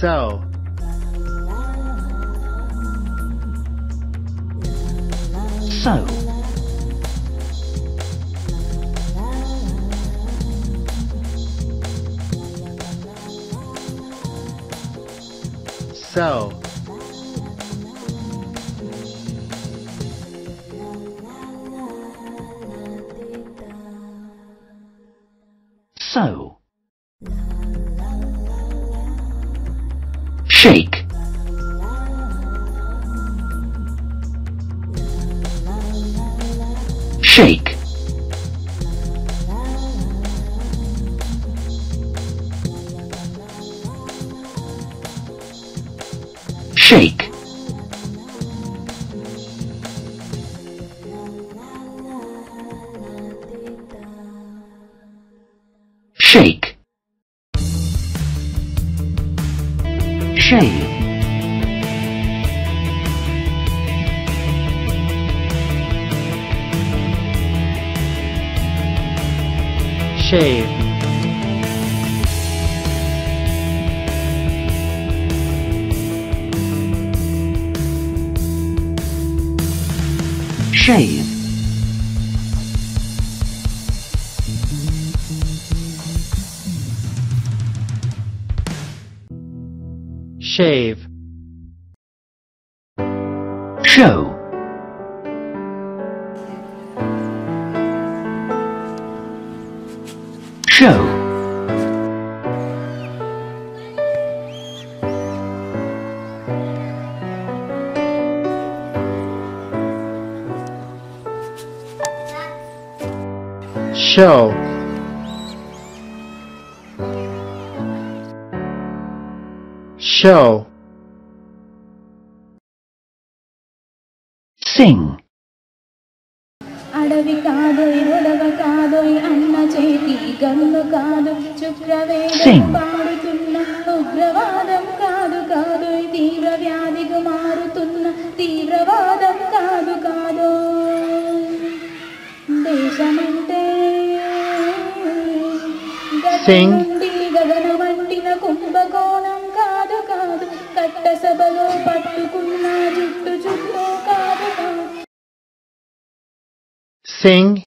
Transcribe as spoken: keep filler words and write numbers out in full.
So. So. So. So. Shake. Shake. Shake. Shake. Shave. Shave. Shave. Shave. Show. Show. Show. Show. Sing. అడవి కాదోయ్ ఒడవ కాదోయ్ అన్న చేతి gun కాదు శుక్రవేదం పాడుతున్న ఉగ్రవాదం కాదు కాదోయ్ తీవ్ర వ్యాధిగా మారుతున్న తీవ్రవాదం కాదు కాదోయ్ దేశమంటే గగనుండి గగనమంటిన కుంభకోణం కాదు కాదు కట్ట సభలో పట్టుకున్న జుట్టు చుట్టూ కాదు కాదు Sing.